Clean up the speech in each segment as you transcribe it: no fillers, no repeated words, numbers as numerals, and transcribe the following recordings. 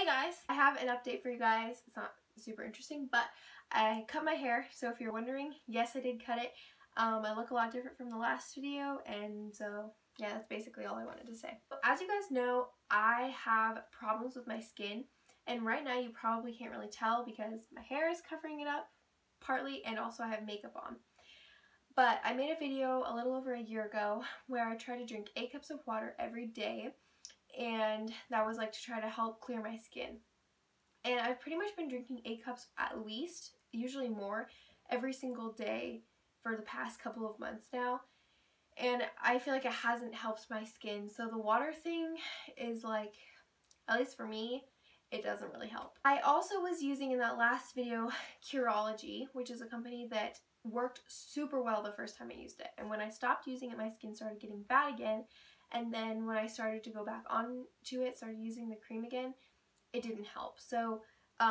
guys, I have an update for you guys. It's not super interesting, but I cut my hair. So if you're wondering, yes, I did cut it. I look a lot different from the last video, and so yeah, that's basically all I wanted to say. As you guys know, I have problems with my skin, and right now you probably can't really tell because my hair is covering it up partly, and also I have makeup on. But I made a video a little over a year ago where I try to drink 8 cups of water every day, and that was like to try to help clear my skin. And I've pretty much been drinking 8 cups at least, usually more, every single day for the past couple of months now. And I feel like it hasn't helped my skin. So the water thing is like, at least for me, it doesn't really help. I also was using in that last video Curology, which is a company that worked super well the first time I used it. And when I stopped using it, my skin started getting bad again. And then when I started to go back on to it, started using the cream again, it didn't help. So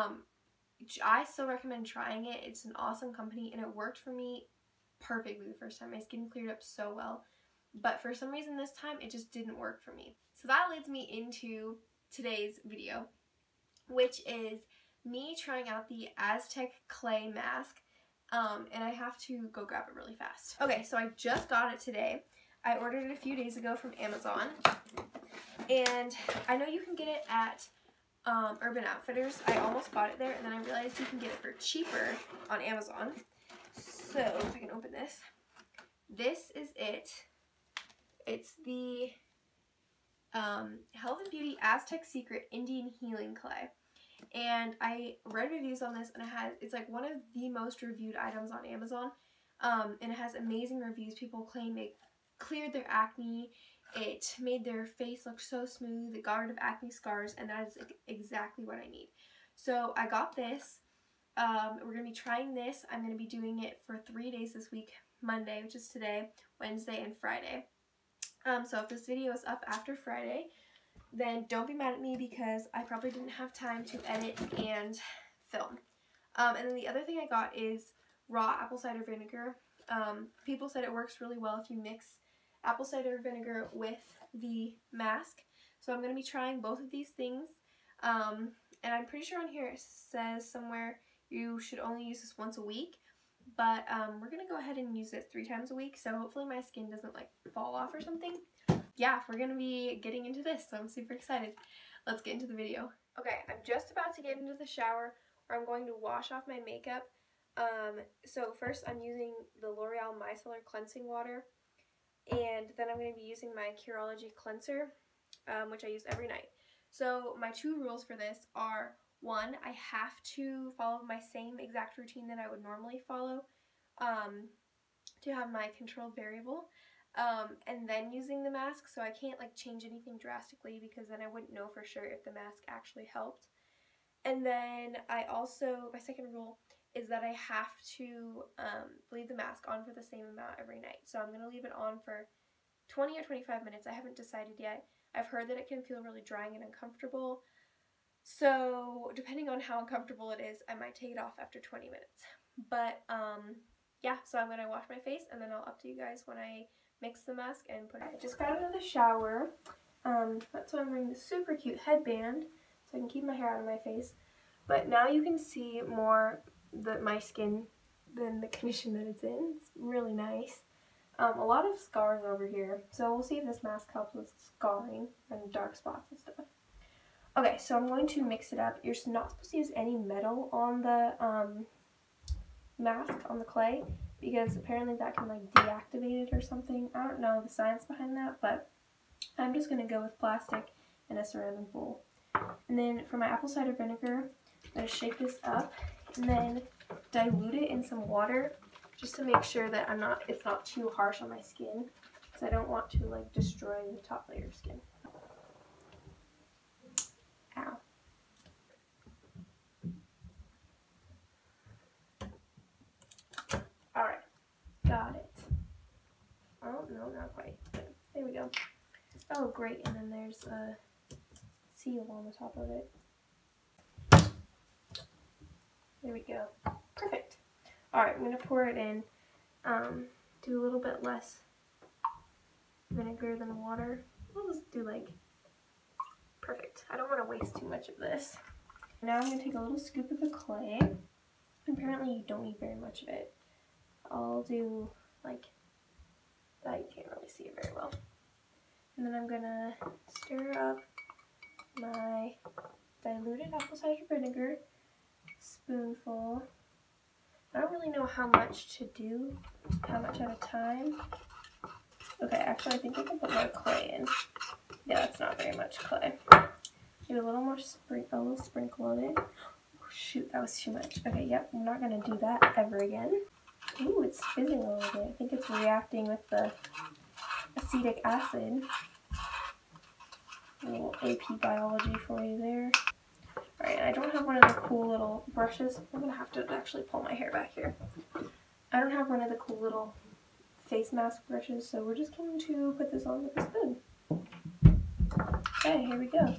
I still recommend trying it. It's an awesome company and it worked for me perfectly the first time. My skin cleared up so well. But for some reason this time it just didn't work for me. So that leads me into today's video, which is me trying out the Aztec Clay mask. And I have to go grab it really fast. Okay, so I just got it today. I ordered it a few days ago from Amazon. And I know you can get it at Urban Outfitters. I almost bought it there, and then I realized you can get it for cheaper on Amazon. So if I can open this, this is it. It's the Health and Beauty Aztec Secret Indian Healing Clay, and I read reviews on this, and it's like one of the most reviewed items on Amazon, and it has amazing reviews. People claim it cleared their acne. It made their face look so smooth. It got rid of acne scars, and that is exactly what I need. So I got this. We're going to be trying this. I'm going to be doing it for 3 days this week. Monday, which is today, Wednesday, and Friday. So if this video is up after Friday, then don't be mad at me because I probably didn't have time to edit and film. And then the other thing I got is raw apple cider vinegar. People said it works really well if you mix apple cider vinegar with the mask. So I'm going to be trying both of these things. And I'm pretty sure on here it says somewhere you should only use this once a week. But we're going to go ahead and use it 3 times a week. So hopefully my skin doesn't like fall off or something. Yeah, we're going to be getting into this. So I'm super excited. Let's get into the video. Okay, I'm just about to get into the shower where I'm going to wash off my makeup. So first I'm using the L'Oreal Micellar Cleansing Water. And then I'm going to be using my Curology cleanser, which I use every night. So my 2 rules for this are, 1, I have to follow my same exact routine that I would normally follow to have my controlled variable, and then using the mask, so I can't like change anything drastically because then I wouldn't know for sure if the mask actually helped. And then I also, my second rule is that I have to leave the mask on for the same amount every night. So I'm going to leave it on for 20 or 25 minutes. I haven't decided yet. I've heard that it can feel really drying and uncomfortable. So depending on how uncomfortable it is, I might take it off after 20 minutes. But yeah, so I'm going to wash my face and then I'll update you guys when I mix the mask and put it. I just got out of the shower. That's why I'm wearing this super cute headband so I can keep my hair out of my face. But now you can see more my skin than the condition that it's in. It's really nice. A lot of scars over here, so we'll see if this mask helps with scarring and dark spots and stuff. Okay, so I'm going to mix it up. You're not supposed to use any metal on the mask, on the clay, because apparently that can like deactivate it or something. I don't know the science behind that, but I'm just going to go with plastic and a ceramic bowl. And then for my apple cider vinegar, I'm going to shake this up and then dilute it in some water just to make sure that it's not too harsh on my skin, because I don't want to like destroy the top layer of skin. Ow. Alright, got it. Oh, no, not quite. There we go. Oh, great, and then there's a seal on the top of it. There we go. Perfect. Alright, I'm going to pour it in. Do a little bit less vinegar than water. We'll just do like Perfect. I don't want to waste too much of this. Now I'm going to take a little scoop of the clay. Apparently you don't need very much of it. I'll do like that. You can't really see it very well. And then I'm going to stir up my diluted apple cider vinegar, spoonful. I don't really know how much to do, how much at a time. Okay, actually I think I can put more clay in. Yeah, that's not very much clay. Maybe a little more a little sprinkle of it. Oh, shoot, that was too much. Okay, yep, I'm not gonna do that ever again. Ooh, it's fizzing a little bit. I think it's reacting with the acetic acid. A little AP biology for you there. Alright, I don't have one of the cool little brushes. I'm gonna have to actually pull my hair back here. I don't have one of the cool little face mask brushes, so we're just going to put this on with a spoon. Okay, here we go.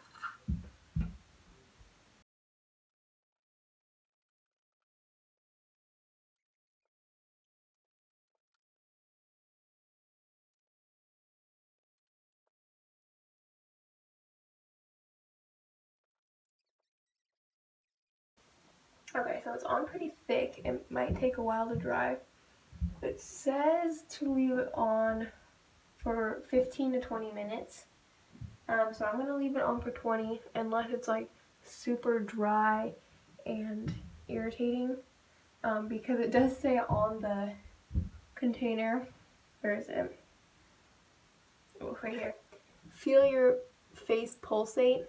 Okay, so it's on pretty thick. It might take a while to dry. It says to leave it on for 15 to 20 minutes. So I'm going to leave it on for 20 unless it's like super dry and irritating. Because it does say on the container, where is it? Oh, right here. Feel your face pulsate.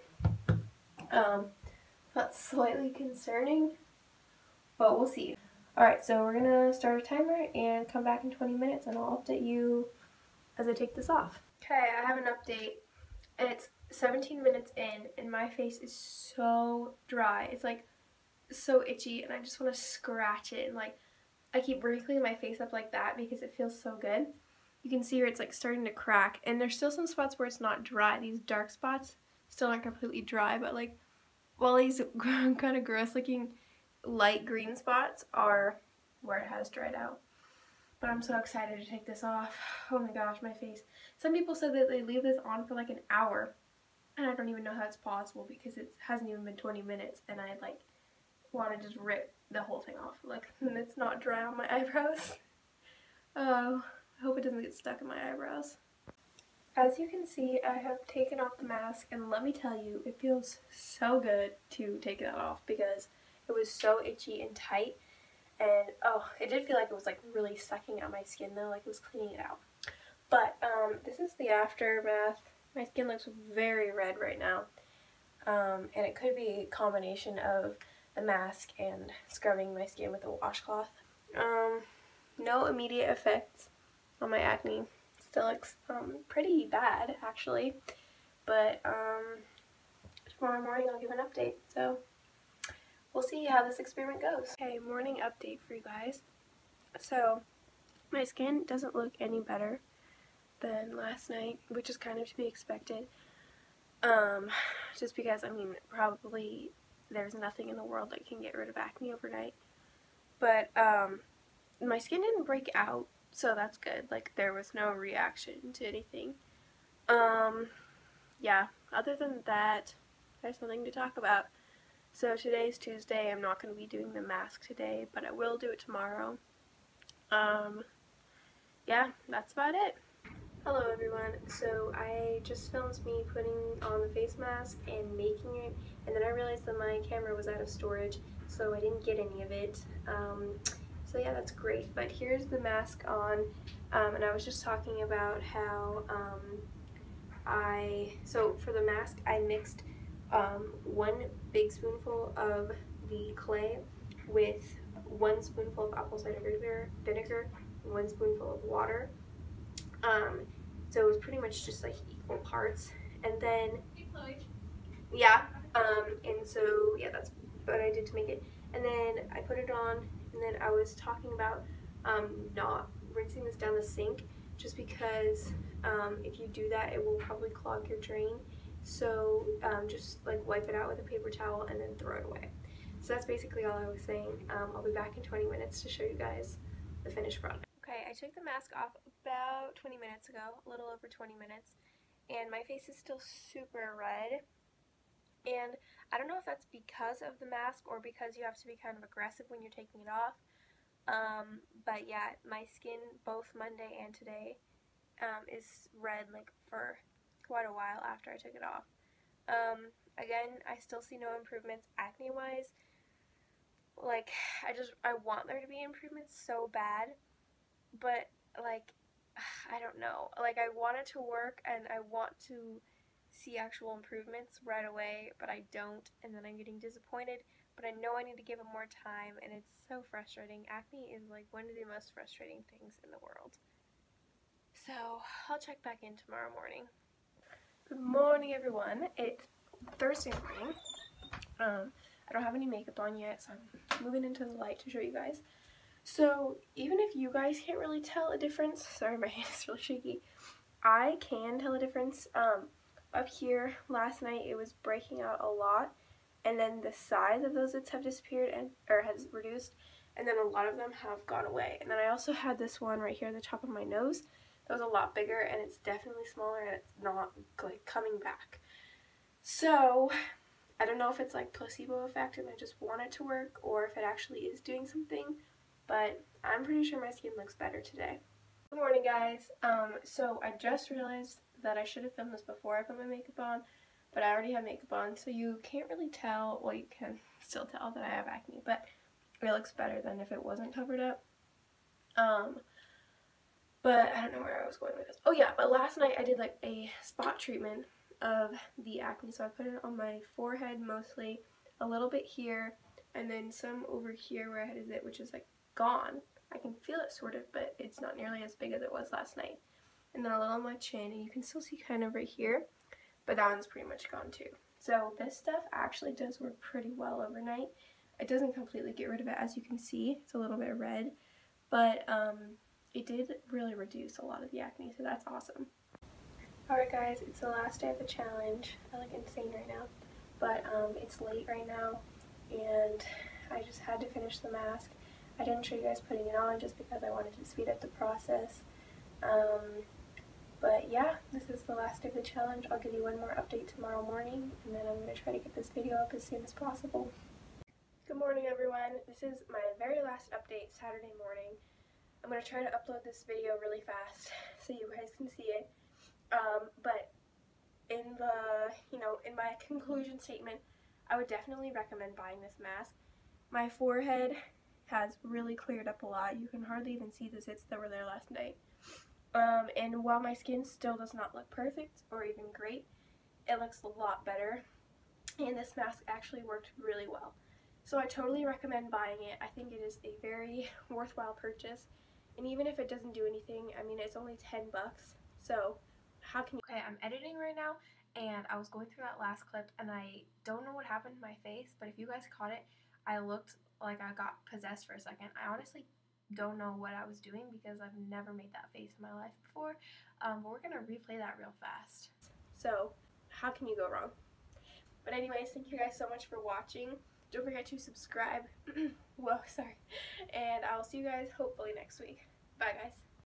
That's slightly concerning, but we'll see. Alright, so we're gonna start a timer and come back in 20 minutes and I'll update you as I take this off. Okay, I have an update and it's 17 minutes in and my face is so dry. It's like so itchy and I just want to scratch it, and like I keep wrinkling my face up like that because it feels so good. You can see here it's like starting to crack, and there's still some spots where it's not dry. These dark spots still aren't completely dry, but like all these kind of gross looking light green spots are where it has dried out. But I'm so excited to take this off. Oh my gosh, my face. Some people said that they leave this on for like an hour, and I don't even know how it's possible because it hasn't even been 20 minutes and I like want to just rip the whole thing off. Like, it's not dry on my eyebrows. Oh, I hope it doesn't get stuck in my eyebrows. As you can see, I have taken off the mask, and let me tell you, it feels so good to take that off because it was so itchy and tight, and oh, it did feel like it was like really sucking out my skin though, like it was cleaning it out. But this is the aftermath. My skin looks very red right now, and it could be a combination of the mask and scrubbing my skin with a washcloth. No immediate effects on my acne. Still looks pretty bad actually, but tomorrow morning I'll give an update, so we'll see how this experiment goes. Okay, morning update for you guys. So my skin doesn't look any better than last night, which is kind of to be expected, just because, I mean, probably there's nothing in the world that can get rid of acne overnight, but my skin didn't break out, so that's good. Like, there was no reaction to anything. Yeah, other than that, there's nothing to talk about. So today's Tuesday. I'm not going to be doing the mask today, but I will do it tomorrow. Yeah, that's about it. Hello everyone. So I just filmed me putting on the face mask and making it, and then I realized that my camera was out of storage, so I didn't get any of it. So yeah, that's great. But here's the mask on, and I was just talking about how so for the mask I mixed 1 big spoonful of the clay with 1 spoonful of apple cider vinegar, 1 spoonful of water. So it was pretty much just like equal parts, and then yeah, and so yeah, that's what I did to make it. And then I put it on, and then I was talking about not rinsing this down the sink, just because if you do that, it will probably clog your drain. So just like wipe it out with a paper towel and then throw it away. So that's basically all I was saying. I'll be back in 20 minutes to show you guys the finished product. Okay, I took the mask off about 20 minutes ago, a little over 20 minutes, and my face is still super red. And I don't know if that's because of the mask or because you have to be kind of aggressive when you're taking it off. But yeah, my skin both Monday and today is red like for quite a while after I took it off. Again, I still see no improvements acne wise. Like, I want there to be improvements so bad, but like, I don't know. Like, I want it to work and I want to see actual improvements right away, but I don't, and then I'm getting disappointed. But I know I need to give it more time, and it's so frustrating. Acne is like one of the most frustrating things in the world. So I'll check back in tomorrow morning. Good morning, everyone. It's Thursday morning. I don't have any makeup on yet, so I'm moving into the light to show you guys. So even if you guys can't really tell a difference, sorry, my hand is really shaky, I can tell a difference. Up here last night it was breaking out a lot, and then the size of those zits have disappeared or has reduced, and then a lot of them have gone away. And then I also had this one right here at the top of my nose that was a lot bigger, and it's definitely smaller, and it's not like coming back. So I don't know if it's like placebo effect and I just want it to work, or if it actually is doing something, but I'm pretty sure my skin looks better today. Good morning, guys. So I just realized that I should have filmed this before I put my makeup on, but I already have makeup on, so you can't really tell, well, you can still tell that I have acne, but it looks better than if it wasn't covered up. But I don't know where I was going with this. Oh yeah, but last night I did like a spot treatment of the acne, so I put it on my forehead mostly, a little bit here, and then some over here where I had a zit, which is like gone. I can feel it sort of, but it's not nearly as big as it was last night. And then a little on my chin, and you can still see kind of right here, but that one's pretty much gone too. So this stuff actually does work pretty well overnight. It doesn't completely get rid of it, as you can see. It's a little bit red, but it did really reduce a lot of the acne, so that's awesome. Alright guys, it's the last day of the challenge. I look insane right now, but it's late right now, and I just had to finish the mask. I didn't show you guys putting it on just because I wanted to speed up the process. But yeah, this is the last day of the challenge. I'll give you one more update tomorrow morning, and then I'm going to try to get this video up as soon as possible. Good morning, everyone. This is my very last update Saturday morning. I'm going to try to upload this video really fast so you guys can see it. But in in my conclusion statement, I would definitely recommend buying this mask. My forehead has really cleared up a lot. You can hardly even see the zits that were there last night. And while my skin still does not look perfect or even great, it looks a lot better. And this mask actually worked really well. So I totally recommend buying it. I think it is a very worthwhile purchase. And even if it doesn't do anything, I mean, it's only 10 bucks. So how can you... Okay, I'm editing right now, and I was going through that last clip, and I don't know what happened to my face, but if you guys caught it, I looked like I got possessed for a second. I honestly don't know what I was doing because I've never made that face in my life before, but we're going to replay that real fast. So how can you go wrong? But anyways, thank you guys so much for watching. Don't forget to subscribe. Whoa, sorry. And I'll see you guys hopefully next week. Bye, guys.